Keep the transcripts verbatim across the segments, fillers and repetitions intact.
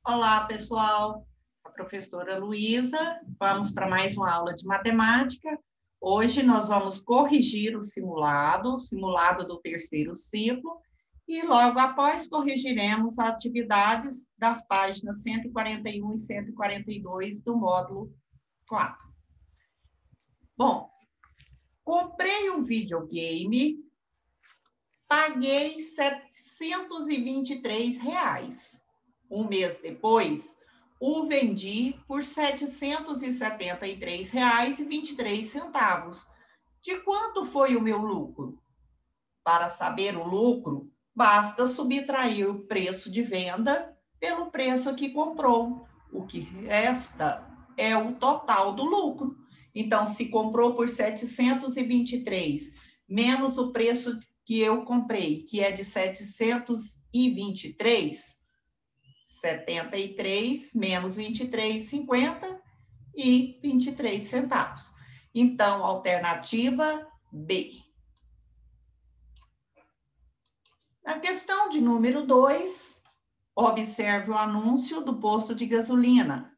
Olá, pessoal. A professora Luísa. Vamos para mais uma aula de matemática. Hoje nós vamos corrigir o simulado, o simulado do terceiro ciclo, e logo após corrigiremos as atividades das páginas cento e quarenta e um e cento e quarenta e dois do módulo quatro. Bom, comprei um videogame, paguei setecentos e vinte e três reais. Um mês depois, o vendi por setecentos e setenta e três reais e vinte e três centavos. De quanto foi o meu lucro? Para saber o lucro, basta subtrair o preço de venda pelo preço que comprou. O que resta é o total do lucro. Então, se comprou por setecentos e vinte e três, menos o preço que eu comprei, que é de setecentos e vinte e três, setenta e três menos vinte e três, cinquenta e vinte e três centavos. Então, alternativa B. Na questão de número dois, observe o anúncio do posto de gasolina.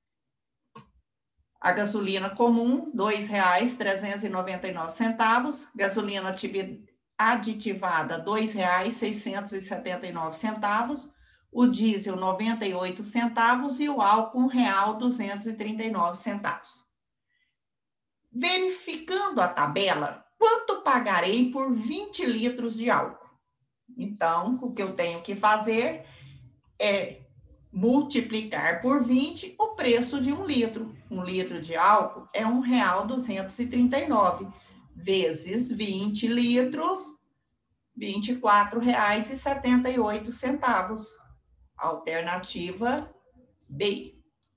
A gasolina comum, dois reais trezentos e noventa e nove centavos, gasolina aditivada, dois reais seiscentos e setenta e nove centavos, o diesel noventa e oito centavos e o álcool um real duzentos e trinta e nove centavos. Verificando a tabela, quanto pagarei por vinte litros de álcool? Então, o que eu tenho que fazer é multiplicar por vinte o preço de um litro. Um litro de álcool é um real duzentos e trinta e nove vezes vinte litros, vinte e quatro reais e setenta e oito centavos. Alternativa B.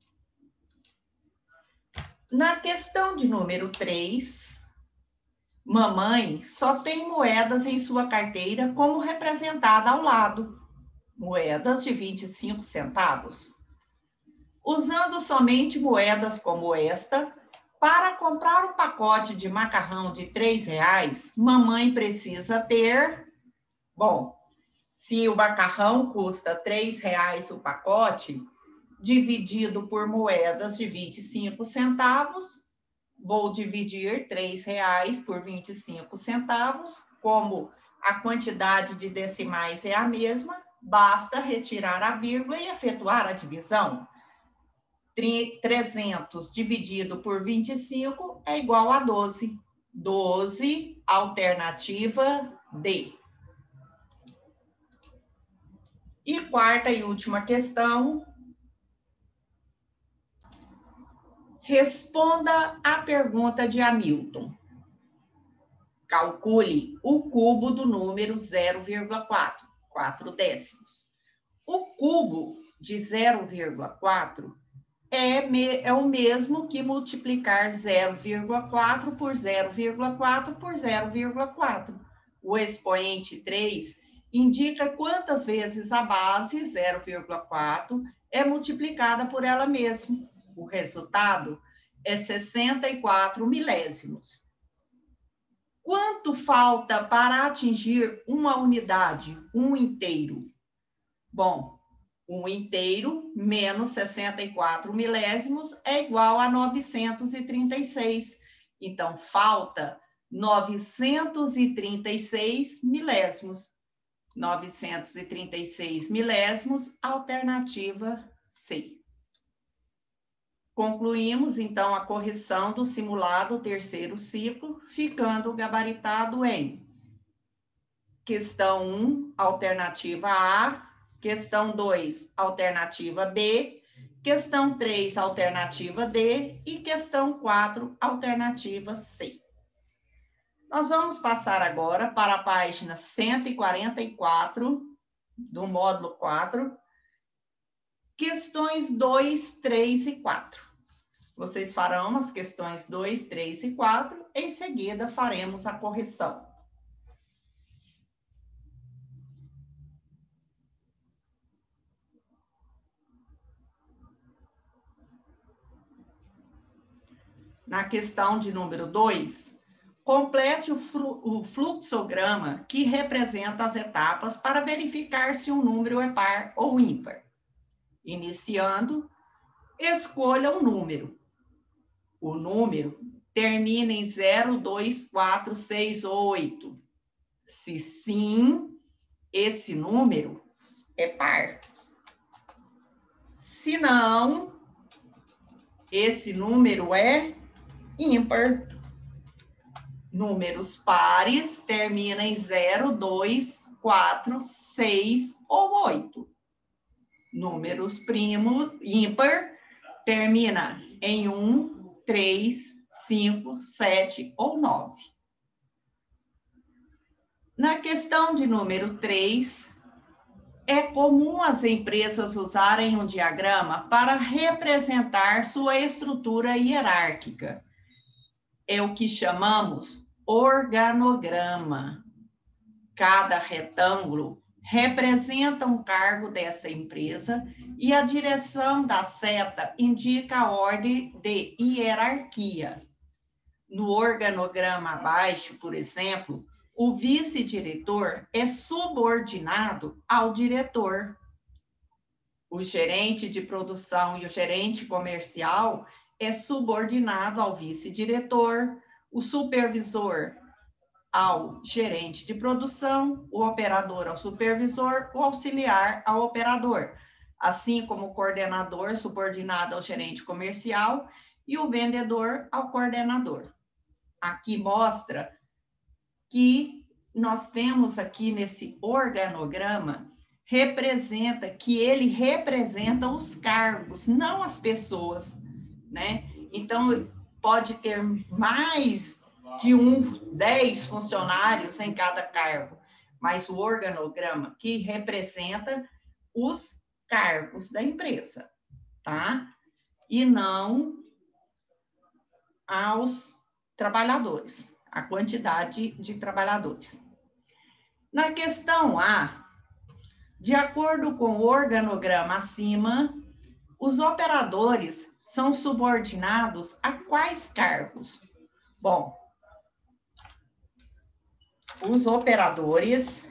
Na questão de número três, mamãe só tem moedas em sua carteira como representada ao lado. Moedas de vinte e cinco centavos. Usando somente moedas como esta, para comprar um pacote de macarrão de três reais, mamãe precisa ter... Bom, se o macarrão custa três reais o pacote, dividido por moedas de vinte e cinco centavos, vou dividir três reais por vinte e cinco centavos, como a quantidade de decimais é a mesma, basta retirar a vírgula e efetuar a divisão. trezentos dividido por vinte e cinco é igual a doze. doze, alternativa D. E quarta e última questão. Responda à pergunta de Hamilton. Calcule o cubo do número zero vírgula quatro, quatro décimos. O cubo de zero vírgula quatro é, me, é o mesmo que multiplicar zero vírgula quatro por zero vírgula quatro por zero vírgula quatro. O expoente três indica quantas vezes a base zero vírgula quatro é multiplicada por ela mesma. O resultado é sessenta e quatro milésimos. Quanto falta para atingir uma unidade, um inteiro? Bom, um inteiro menos sessenta e quatro milésimos é igual a novecentos e trinta e seis. Então, falta novecentos e trinta e seis milésimos. novecentos e trinta e seis milésimos, alternativa C. Concluímos, então, a correção do simulado terceiro ciclo, ficando gabaritado em questão um, alternativa A, questão dois, alternativa B, questão três, alternativa D e questão quatro, alternativa C. Nós vamos passar agora para a página cento e quarenta e quatro do módulo quatro, questões dois, três e quatro. Vocês farão as questões dois, três e quatro, em seguida faremos a correção. Na questão de número dois, complete o, o fluxograma que representa as etapas para verificar se um número é par ou ímpar. Iniciando, escolha um número. O número termina em zero, dois, quatro, seis ou oito. Se sim, esse número é par. Se não, esse número é ímpar. Números pares terminam em zero, dois, quatro, seis ou oito. Números primos, ímpar, termina em um, três, cinco, sete ou nove. Na questão de número três, é comum as empresas usarem um diagrama para representar sua estrutura hierárquica. É o que chamamos organograma. Cada retângulo representa um cargo dessa empresa e a direção da seta indica a ordem de hierarquia. No organograma abaixo, por exemplo, o vice-diretor é subordinado ao diretor. O gerente de produção e o gerente comercial é subordinado ao vice-diretor, o supervisor ao gerente de produção, o operador ao supervisor, o auxiliar ao operador, assim como o coordenador subordinado ao gerente comercial e o vendedor ao coordenador. Aqui mostra que nós temos aqui nesse organograma, representa, que ele representa os cargos, não as pessoas, né? Então, pode ter mais de um, dez funcionários em cada cargo, mas o organograma que representa os cargos da empresa, tá? E não aos trabalhadores, a quantidade de trabalhadores. Na questão A, de acordo com o organograma acima, os operadores são subordinados a quais cargos? Bom, os operadores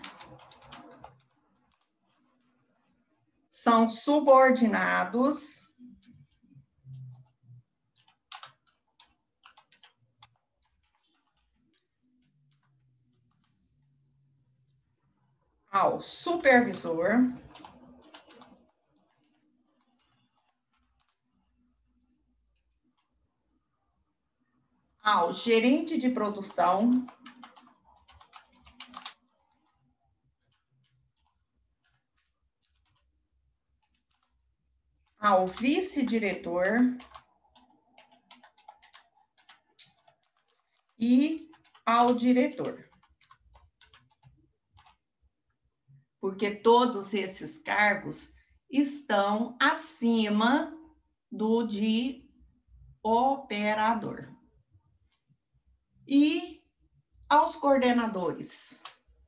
são subordinados ao supervisor, ao gerente de produção, ao vice-diretor e ao diretor. Porque todos esses cargos estão acima do de operador. E aos coordenadores.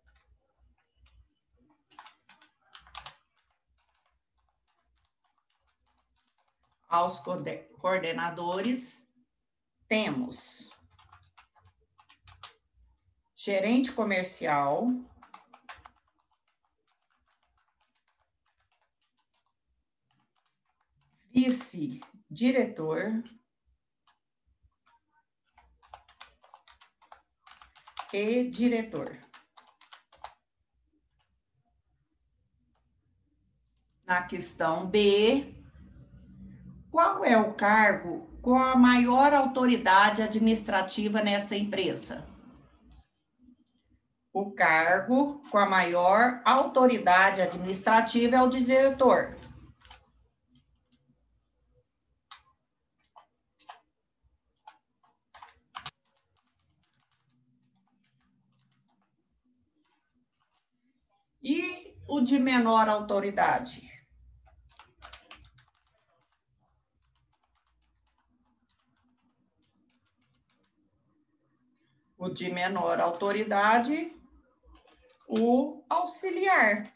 Aos coordenadores, temos gerente comercial, vice-diretor e diretor. Na questão B, qual é o cargo com a maior autoridade administrativa nessa empresa? O cargo com a maior autoridade administrativa é o de diretor. E o de menor autoridade? O de menor autoridade, o auxiliar.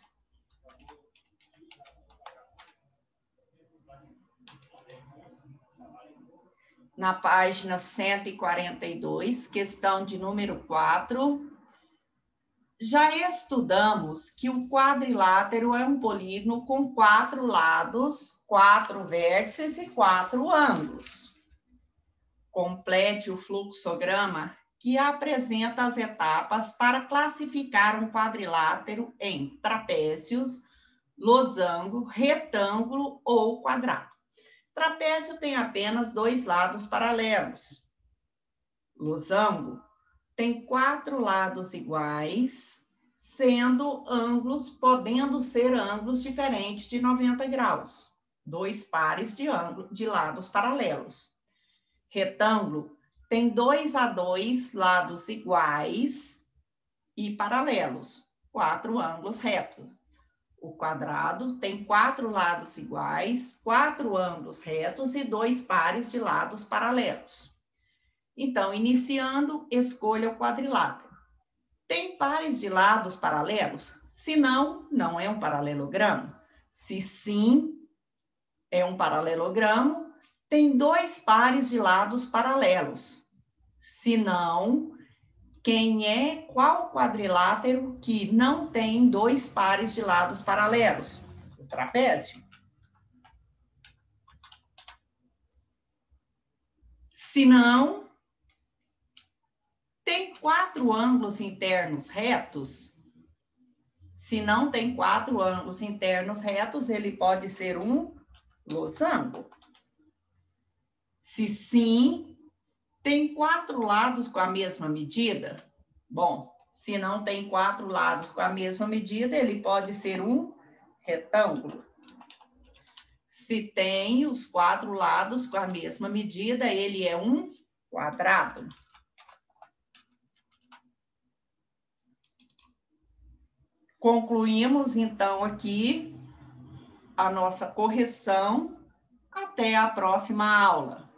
Na página cento e quarenta e dois, questão de número quatro, Já estudamos que o quadrilátero é um polígono com quatro lados, quatro vértices e quatro ângulos. Complete o fluxograma que apresenta as etapas para classificar um quadrilátero em trapézios, losango, retângulo ou quadrado. Trapézio tem apenas dois lados paralelos. Losango tem quatro lados iguais, sendo ângulos, podendo ser ângulos diferentes de noventa graus, dois pares de, ângulo, de lados paralelos. Retângulo tem dois a dois lados iguais e paralelos, quatro ângulos retos. O quadrado tem quatro lados iguais, quatro ângulos retos e dois pares de lados paralelos. Então, iniciando, escolha o quadrilátero. Tem pares de lados paralelos? Se não, não é um paralelogramo. Se sim, é um paralelogramo. Tem dois pares de lados paralelos. Se não, quem é qual quadrilátero que não tem dois pares de lados paralelos? O trapézio. Se não, tem quatro ângulos internos retos? Se não tem quatro ângulos internos retos, ele pode ser um losango. Se sim, tem quatro lados com a mesma medida? Bom, se não tem quatro lados com a mesma medida, ele pode ser um retângulo. Se tem os quatro lados com a mesma medida, ele é um quadrado. Concluímos, então, aqui a nossa correção. Até a próxima aula.